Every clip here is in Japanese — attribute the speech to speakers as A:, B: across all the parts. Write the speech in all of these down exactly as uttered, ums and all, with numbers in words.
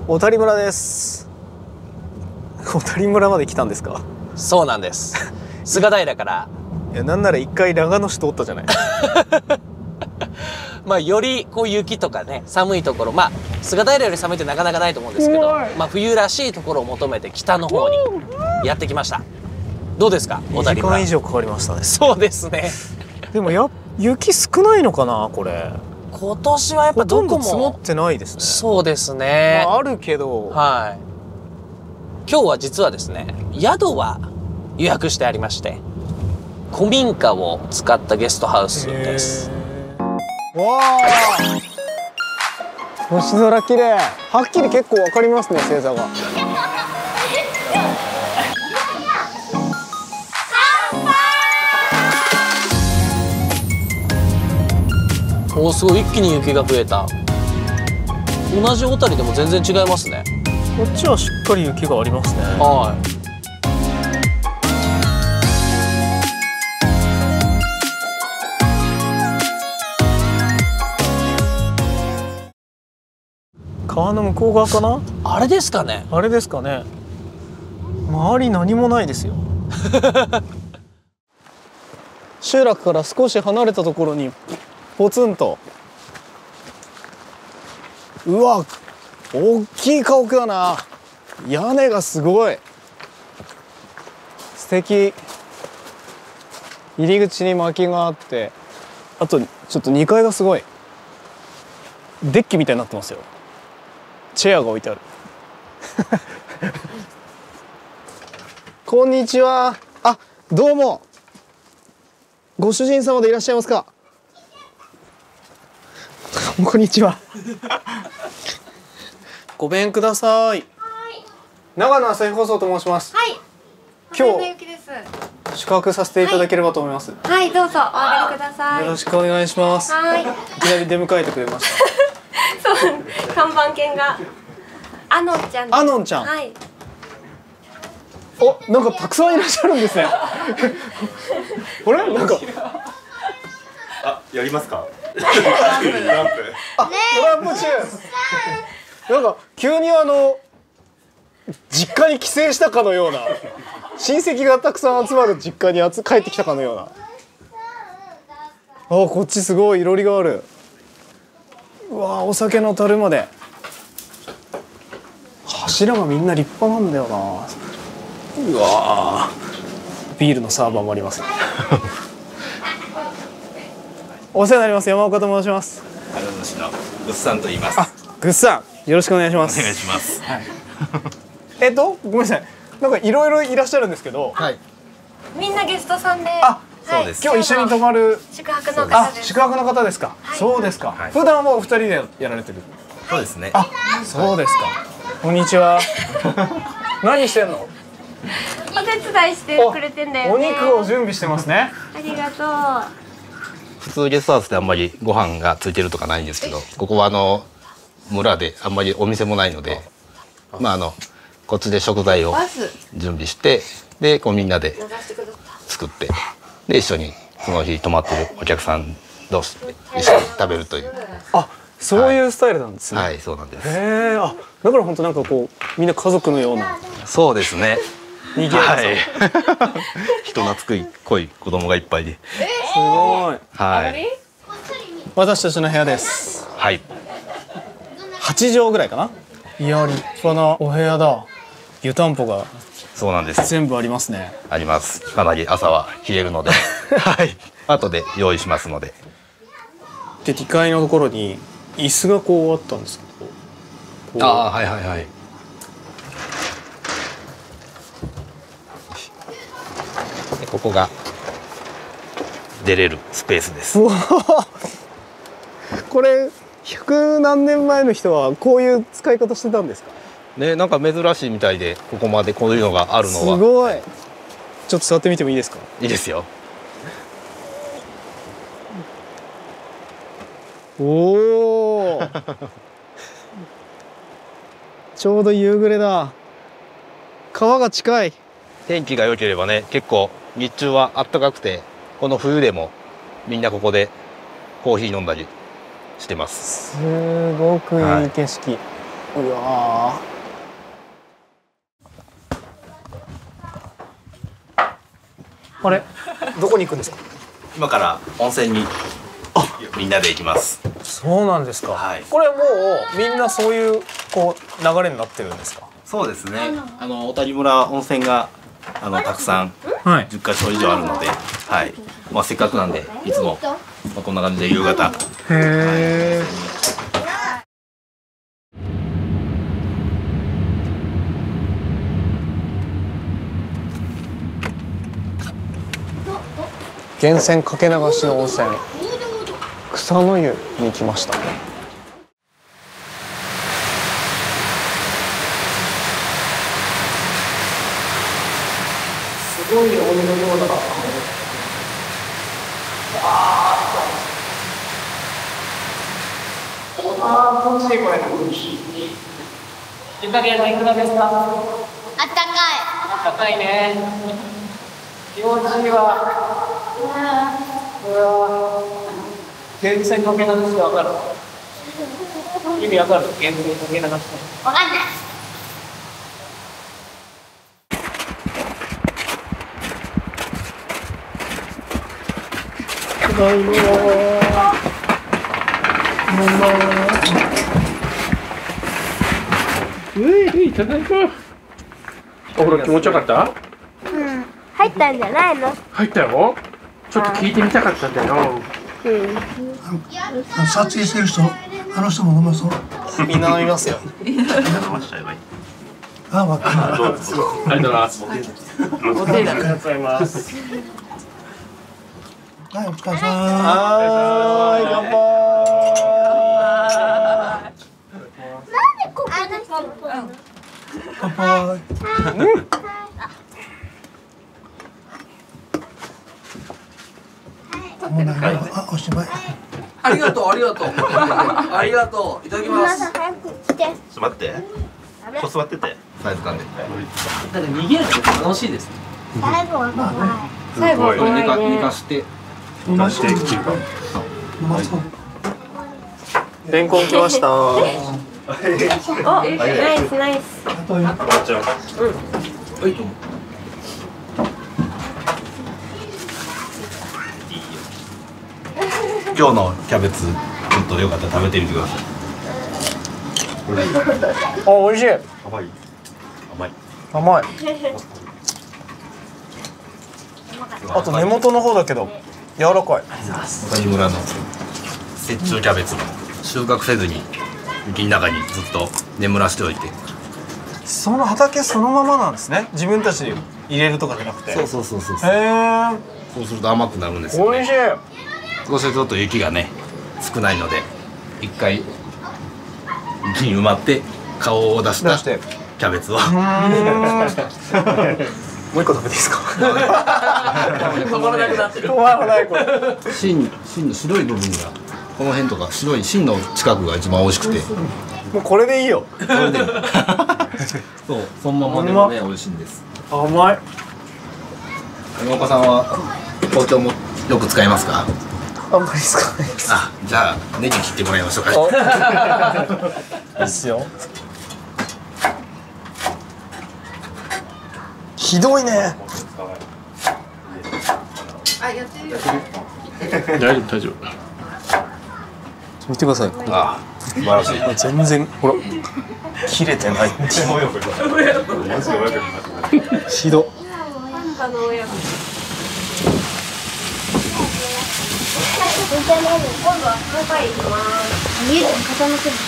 A: 小谷村です。小谷村まで来たんですか？
B: そうなんです。菅平から。
A: いや、なんなら一回長野市通ったじゃない。
B: まあよりこう雪とかね、寒いところ、まあ菅平より寒いってなかなかないと思うんですけど、まあ冬らしいところを求めて北の方にやってきました。どうですか、小谷村？にじかん以上かかりましたね。そうですね。でもや雪少ないのかな、これ。今年はやっぱどこも
A: 積もってないですね。
B: そうですね。
A: まあ、あるけど、
B: はい。今日は実はですね、宿は予約してありまして、古民家を使ったゲストハウスです。
A: わあ、星空綺麗。はっきり結構わかりますね、星座が。
B: おー、すごい、一気に雪が増えた。同じ小谷でも全然違いますね。
A: こっちはしっかり雪がありますね。
B: はい。
A: 川の向こう側かな？
B: あれですかね。
A: あれですかね。周り何もないですよ。集落から少し離れたところにポツンと。うわ、大きい家屋だな。屋根がすごい素敵。入り口に薪があって、あとちょっとにかいがすごいデッキみたいになってますよ。チェアが置いてある。こんにちは。あ、どうも。ご主人様でいらっしゃいますか？こんにちは。ごめんください。長野朝日放送と申します。
C: はい。
A: 今日宿泊させていただければと思います。
C: はい、はい、どうぞお上がりください。
A: よろしくお願いします。
C: はい。
A: いきなり出迎えてくれました。
C: そう、看板犬がアノンちゃんです。
A: アノンちゃん。
C: はい。
A: お、なんかたくさんいらっしゃるんですね。あれ、なんか。
D: あ、やりますか。
A: トランプ。あ、トランプ中。なんか急にあの実家に帰省したかのような、親戚がたくさん集まる実家にあつ帰ってきたかのような。あ、こっちすごいいろりがある。うわ、お酒の樽まで。柱がみんな立派なんだよな。うわ、ビールのサーバーもありますね。お世話になります。山岡と申します。
D: 金主のグッさんと言います。
A: あ、グッさん、よろしくお願いします。
D: お願いします。
A: はい。えっと、ごめんなさい。なんかいろいろいらっしゃるんですけど。
D: はい。
C: みんなゲストさんで。
A: あ、
D: そうです。
A: 今日一緒に泊まる
C: 宿泊の
A: あ、
C: 方です。
A: 宿泊の方ですか。そうですか。普段はお二人でやられてる。
D: そうですね。
A: あ、そうですか。こんにちは。何してんの？
C: お手伝いしてくれてんだよね。
A: お肉を準備してますね。
C: ありがとう。
D: 普通ゲストハウスであんまりご飯がついてるとかないんですけど、ここはあの村であんまりお店もないので、まああのこっちで食材を準備して、でこうみんなで作って、で一緒にその日泊まってるお客さん同士で一緒に食べるという。
A: あ、そういうスタイルなんですね。
D: はい、はい、そうなんです。
A: へえ、あ、だから本当なんかこうみんな家族のような。
D: そうですね。
A: にぎやかさ。
D: 人懐くい濃い子供がいっぱいで。
A: すごい。
D: はい。
A: 私たちの部屋です。
D: はい。
A: はちじょうぐらいかな。いや、立派なお部屋だ。湯たんぽが
D: そうなんです。
A: 全部ありますね。
D: あります。かなり朝は冷えるので、はい。後で用意しますので。
A: で、にかいのところに椅子がこうあったんですけど。
D: ああ、はいはいはい。でここが出れるスペースです。
A: うわ、これ百何年前の人はこういう使い方してたんですか
D: ね、なんか珍しいみたいで、ここまでこういうのがあるのは
A: すごい。ちょっと座ってみてもいいですか？
D: いいですよ。
A: おお。ちょうど夕暮れだ。川が近い。
D: 天気が良ければね、結構日中は暖かくて、この冬でもみんなここでコーヒー飲んだりしてます。
A: すごくいい景色。はい、 うわあれどこに行くんですか？
D: 今から温泉にみんなで行きます。
A: そうなんですか、
D: はい、
A: これもうみんなそういうこう流れになってるんですか？
D: そうですね。あの小谷村温泉があのたくさん
A: はい
D: じゅっかしょ以上あるので、はい。まあせっかくなんでいつも、まあ、こんな感じで夕方。
A: へえ。源泉かけ流しの温泉草の湯に来ました。すごいお湯のようだ。ああ、気持ちいいこれ。湯加減はいかがですか？
C: あったかい。
A: あったかいね。気持ちいいわ。これは源泉かけ流しわかる？意味わかる？源泉かけ流し。
C: わかんない。
A: ただいま。
E: うい、ただいま。お風呂気持ちよかった？
C: うん。入ったんじゃないの？
E: 入ったよ。ちょっと聞いてみたかったんだよ。
C: うん。
F: 撮影してる人、あの人も飲まそう。
A: みんな飲みますよ。
F: あ、わかる。
E: ありがとうございます。
A: ありがとうございます。
F: はい、お疲れさん。
A: はーい、乾杯。
C: なんでここで乾杯？
F: 乾杯。もうないな。あ、おしまい。
G: ありがとう、ありがとう。ありがとう。いただきます。
C: 早く来て。
D: ちょっと待って。こう座ってて。サイズ感で。
B: なんか逃げるの楽しいですね。
C: 最後は怖い。最後は
D: これ寝か
C: 怖いね。
D: 寝かして。
F: 飲まそう。飲まそう。
A: レンコン来ました。
C: お、ナイスナイス。
F: あとよ。
D: はい、どうも。今日のキャベツちょっとよかったら食べてみてください。
A: あ、美味しい。
D: 甘い。甘い。
A: 甘い。あと根元の方だけど柔らかい。
D: 小谷村の雪中キャベツ、収穫せずに雪の中にずっと眠らしておいて。
A: その畑そのままなんですね。自分たちで入れるとかじゃなくて。
D: そうそうそうそう。
A: へえ。
D: そうすると甘くなるんですよね。
A: 美味しい。
D: そうするとちょっと雪がね少ないので一回雪に埋まって顔を出した
A: 出して
D: キャベツを。
A: もう一個食べていいですか？
B: 止まらなくなってる。
A: 止まらないこれ。
D: 芯芯の白い部分がこの辺とか白い芯の近くが一番美味しくて。
A: もうこれでいいよ。
D: これでそうそのままでもね美味しいんです。
A: 甘い。
D: 山岡さんは包丁もよく使いますか？
A: あんまり使わないです。
D: あ、じゃあネギ切ってもらいましょうか。
A: いいっすよ。ひどいね。
E: 大丈夫、大丈夫。
A: 見てください。
D: あ、素晴らしい。
A: 全然ほら切れてないっていう。ひど。
C: 今度はスーパー行きます。家で傾ける。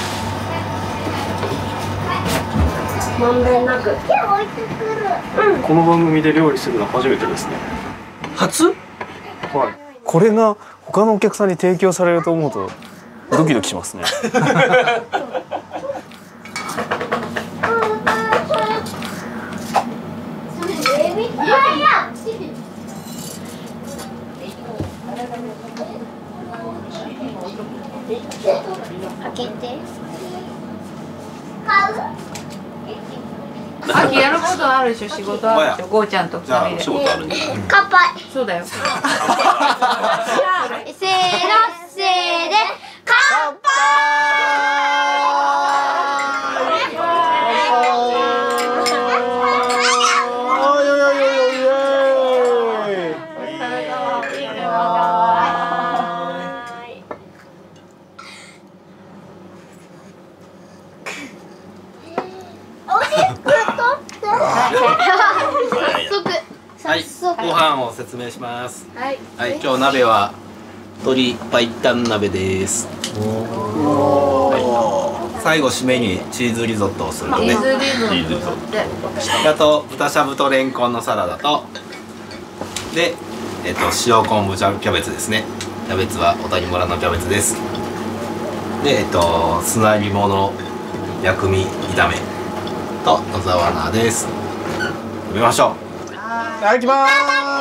C: まんべんなく。置いてくる。
E: この番組で料理するの初めてですね。
B: 初？
A: はい。これが他のお客さんに提供されると思うとドキドキしますね。
C: 開けて。
H: 秋やることあるでしょ、仕事あるでしょ、ゴーちゃんと
D: じゃあお仕
H: 二人で。
D: 事あるんで。
C: 乾杯。
H: そうだよ。
C: せーの、せーで、乾杯。
D: はい、ご飯を説明します。
H: はい。
D: はい、今日鍋は鶏白湯鍋です。はい、最後締めにチーズリゾットをするので、
H: チーズリゾットで、
D: あと豚しゃぶとレンコンのサラダと、で、えっと塩昆布キャベツですね。キャベツは小谷村のキャベツです。で、えっと砂肝の薬味炒めと野沢菜です。食べましょう。
A: いただきます。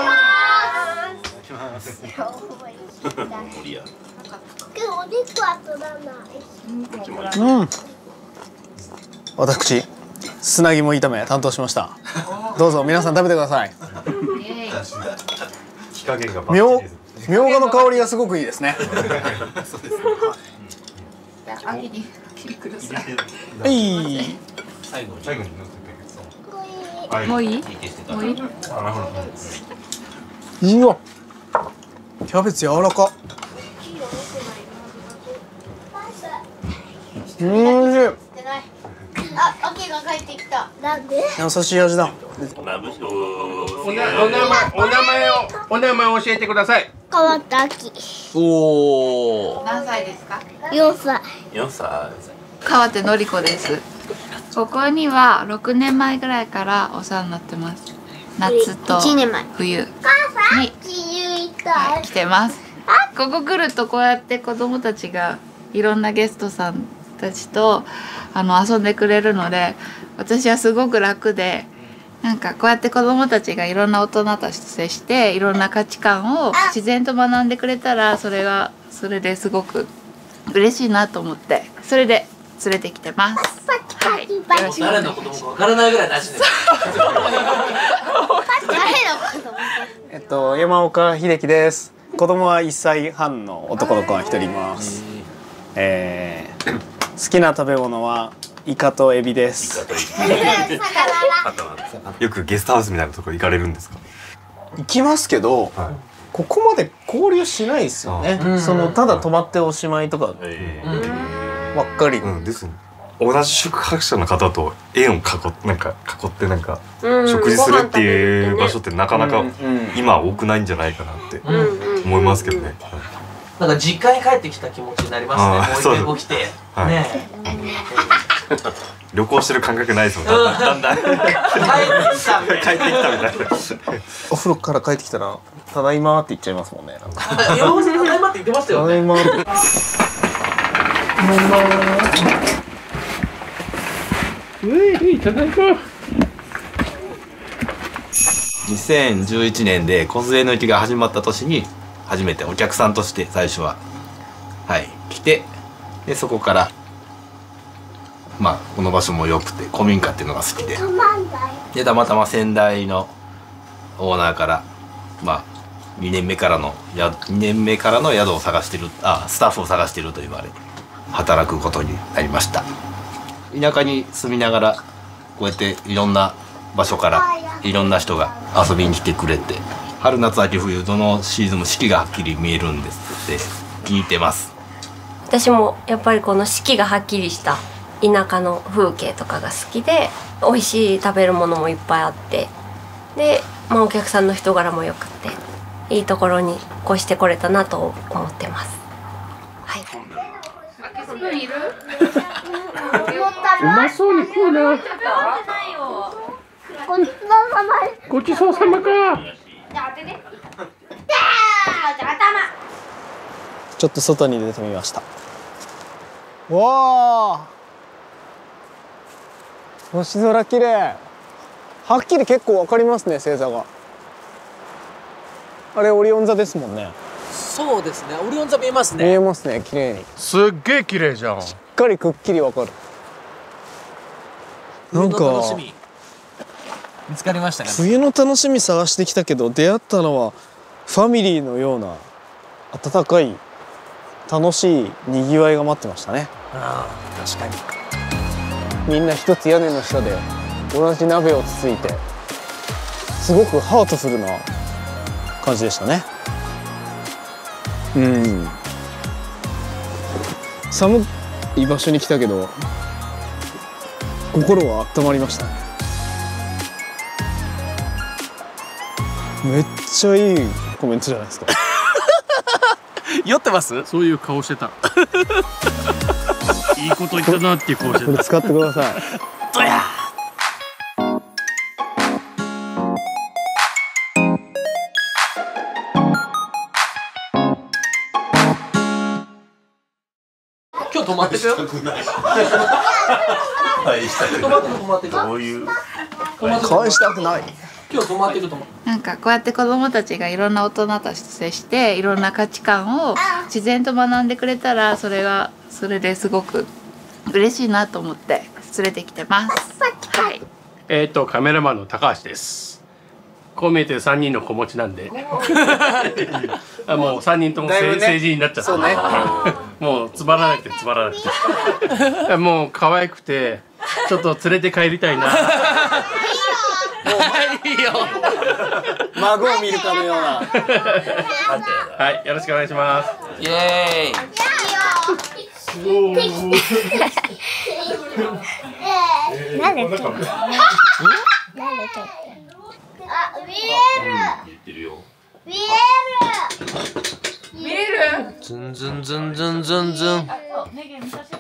A: うん。私砂肝炒め担当しました。どうぞ皆さん食べてください。みょうみょうがの香りがすごくいいですね。
H: 秋に切りください。
A: はい。
D: 最後最後に
H: もういい？もういい？
A: うわ、キャベツ柔らか。うん、おいしい。
C: あ、秋が帰ってきた。なんで？
A: 優しい味だ。
E: おな、お名前、お名前を、お名前を教えてください。
C: 川田秋。
B: おお。
H: 何歳ですか？
C: よんさい。
B: よんさ
H: 川手のり子です。ここにはろくねんまえぐらいからお世話になってます。夏と冬に、はい、来てます。ここ来るとこうやって子供たちがいろんなゲストさんたちとあの遊んでくれるので、私はすごく楽で、なんかこうやって子供たちがいろんな大人たちと接していろんな価値観を自然と学んでくれたら、それがそれですごく嬉しいなと思って、それで連れてきてます。はい、よろしくお願いします。誰の子供かわからないぐらいなしです。
A: えっと山岡秀樹です。子供はいっさいはんの男の子がひとりいます。えー、好きな食べ物はイカとエビです。
I: よくゲストハウスみたいなところ行かれるんですか？
A: 行きますけど、はい、ここまで交流しないですよね。そのただ泊まっておしまいとかばっかり。
I: うん、ですね。同じ宿泊者の方と円を囲ってなんか囲ってなんか食事するっていう場所ってなかなか今多くないんじゃないかなって思いますけどね。
B: なんか実家に帰ってきた気持ちになりますね。もう一回起きてね。
I: 旅行してる感覚ないですもん。だんだん帰ってきたみたいな。
A: お風呂から帰ってきたらただいまって言っちゃいますもんね。
B: 山本さんただいまって言ってましたよね。ただいま。
E: うい、ただいま。
D: にせんじゅういちねんで梢の雪が始まった年に初めてお客さんとして最初ははい来て、でそこからまあこの場所も良くて古民家っていうのが好きで、でたまたま先代のオーナーからまあにねんめからのやにねんめからの宿を探してるあスタッフを探してると言われ働くことになりました。田舎に住みながらこうやっていろんな場所からいろんな人が遊びに来てくれて、春夏秋冬どのシーズンも四季がはっきり見えるんですって気に入ってます。
C: 私もやっぱりこの四季がはっきりした田舎の風景とかが好きで、美味しい食べるものもいっぱいあって、で、まあ、お客さんの人柄もよくっていいところに越してこれたなと思ってます。はい。
E: うまそうに食うな。ごちそうさまか。
A: ちょっと外に出てみました。わあ、星空綺麗。はっきり結構わかりますね、星座が。あれオリオン座ですもんね。
B: そうですね、オリオン座見えますね。
A: 見えますね、綺麗に。
E: すっげえ綺麗じゃん。
A: しっかりくっきりわかる。なんか
B: 楽しみ見つかりましたね。
A: 冬の楽しみ探してきたけど、出会ったのはファミリーのような温かい楽しいにぎわいが待ってましたね。
B: ああ、確かに。
A: みんな一つ屋根の下で同じ鍋をつついて、すごくハートフルな感じでしたね。うん、寒い場所に来たけど心は温まりましたね。 めっちゃいいコメントじゃないですか。
B: 酔ってます？
J: そういう顔してた。いいこと言ったなっていう顔してた。
A: これ使ってください。
B: どや。今日泊まってくよ。はい、したくない。泊まってく泊まってく。どういう。
A: 返したくない。
B: 今日泊まってくと思う。
H: なんかこうやって子どもたちがいろんな大人たちと接していろんな価値観を自然と学んでくれたら、それがそれですごく嬉しいなと思って連れてきてます。はい。
J: えっとカメラマンの高橋です。こう見えてさんにんの子持ちなんであ、もうさんにんとも、ね、成人になっちゃった、ね、もうつまらなくてつまらなくてもう可愛くてちょっと連れて帰りたいな。
B: いいよ。
A: 孫を見るかのような。
J: はい、よろしくお願いします。
B: イエーイ。
K: なんで撮ってる？なんで撮ってる？あ、見える。見える。見える。
B: ズンズンズンズンズンズン。